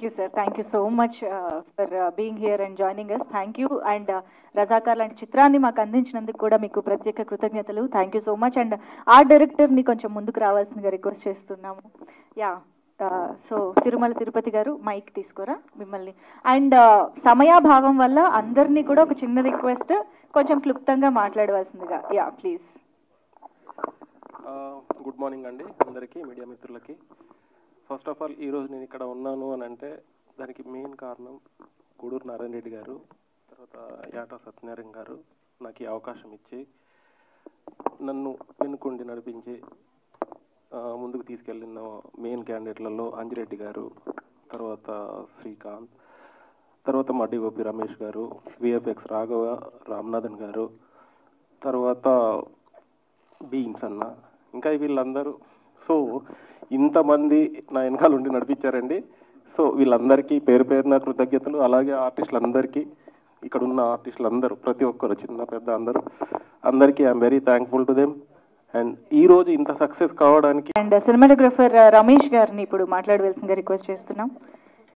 Thank you, sir. Thank you so much for being here and joining us. Thank you. And Razakar లాంటి చిత్రాన్ని మాకు అందించినందుకు కూడా మీకు ప్రత్యేక కృతజ్ఞతలు. Thank you so much. And art డైరెక్టర్ని కొంచెం ముందుకు రావాల్సిందిగా రిక్వెస్ట్ చేస్తున్నాము. యా, సో తిరుమల తిరుపతి గారు మైక్ తీసుకోరా మిమ్మల్ని. అండ్ సమయాభావం వల్ల అందరినీ కూడా ఒక చిన్న రిక్వెస్ట్, కొంచెం క్లుప్తంగా మాట్లాడవలసిందిగా. Yeah please. గుడ్ మార్నింగ్ అండి అందరికీ, మీడియా మిత్రులకి. ఫస్ట్ ఆఫ్ ఆల్ ఈరోజు నేను ఇక్కడ ఉన్నాను అని అంటే దానికి మెయిన్ కారణం గూడూరు నారాయణ రెడ్డి గారు, తర్వాత యాటా సత్యనారాయణ గారు నాకు ఈ అవకాశం ఇచ్చి నన్ను వెనుకుండి నడిపించి ముందుకు తీసుకెళ్ళిన మెయిన్ క్యాండిడేట్లలో అంజిరెడ్డి గారు, తర్వాత శ్రీకాంత్, తర్వాత మడ్డి గోపి రమేష్ గారు, విఎఫ్ఎక్స్ రాఘవ రామ్నాథన్ గారు, తర్వాత బీయింగ్స్ అన్న, ఇంకా వీళ్ళందరూ. సో ఇంతమంది నా వెనకాల ఉండి నడిపించారండి. సో వీళ్ళందరికీ పేరు పేరున కృతజ్ఞతలు. అలాగే ఆర్టిస్టులందరికీ, ఇక్కడ ఉన్న ఆర్టిస్టులందరూ ప్రతి ఒక్కరు చిన్న పెద్ద అందరికీ I'm very thankful to them. అండ్ ఈ రోజు ఇంత సక్సెస్ కావడానికి అండ్ సినిమాటోగ్రఫర్ రమేష్ గారిని ఇప్పుడు మాట్లాడవలసిందిగా రిక్వెస్ట్ చేస్తున్నాం.